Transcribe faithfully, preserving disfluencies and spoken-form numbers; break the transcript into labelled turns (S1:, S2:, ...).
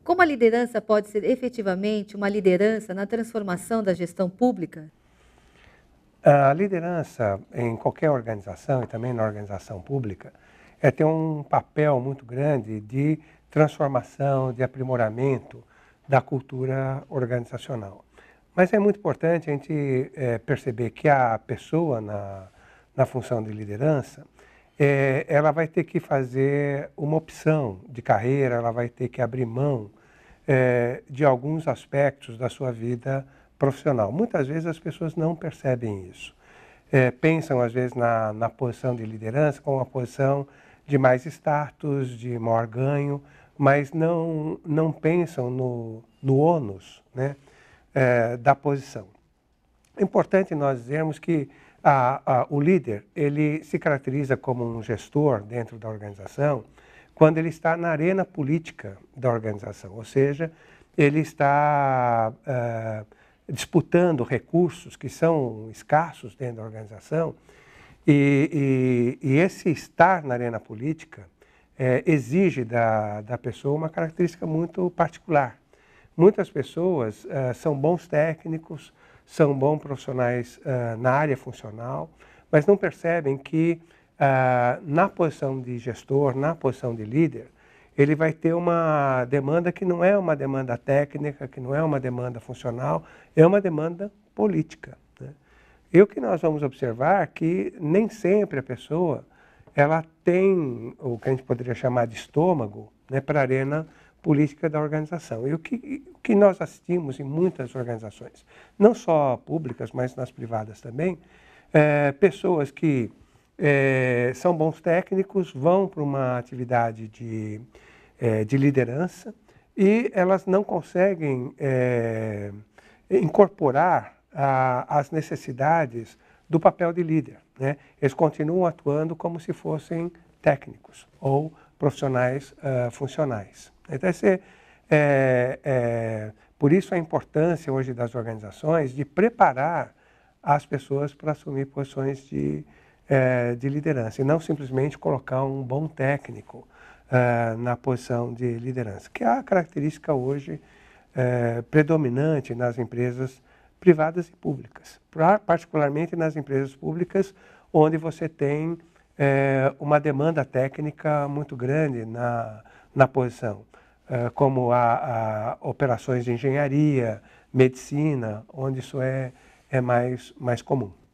S1: Como a liderança pode ser efetivamente uma liderança na transformação da gestão pública?
S2: A liderança em qualquer organização e também na organização pública é ter um papel muito grande de transformação, de aprimoramento da cultura organizacional. Mas é muito importante a gente é, perceber que a pessoa na, na função de liderança, é, ela vai ter que fazer uma opção de carreira, ela vai ter que abrir mão é, de alguns aspectos da sua vida profissional. Muitas vezes as pessoas não percebem isso. É, pensam, às vezes, na, na posição de liderança como uma posição de mais status, de maior ganho, mas não, não pensam no, no ônus, né, é, da posição. É importante nós dizermos que a, a, o líder ele se caracteriza como um gestor dentro da organização quando ele está na arena política da organização, ou seja, ele está uh, disputando recursos que são escassos dentro da organização e, e, e esse estar na arena política é, exige da, da pessoa uma característica muito particular. Muitas pessoas uh, são bons técnicos, são bons profissionais uh, na área funcional, mas não percebem que uh, na posição de gestor, na posição de líder, ele vai ter uma demanda que não é uma demanda técnica, que não é uma demanda funcional, é uma demanda política, né? E o que nós vamos observar é que nem sempre a pessoa ela tem o que a gente poderia chamar de estômago, né, para a arena política da organização. E o que, o que nós assistimos em muitas organizações, não só públicas, mas nas privadas também, é, pessoas que é, são bons técnicos, vão para uma atividade de, é, de liderança e elas não conseguem é, incorporar a, as necessidades do papel de líder, né? Eles continuam atuando como se fossem técnicos ou profissionais uh, funcionais. Então, esse, é, é, por isso a importância hoje das organizações de preparar as pessoas para assumir posições de, é, de liderança e não simplesmente colocar um bom técnico uh, na posição de liderança, que é a característica hoje é, predominante nas empresas privadas e públicas, particularmente nas empresas públicas, onde você tem é, uma demanda técnica muito grande na, na posição, é, como a, a operações de engenharia, medicina, onde isso é, é mais, mais comum.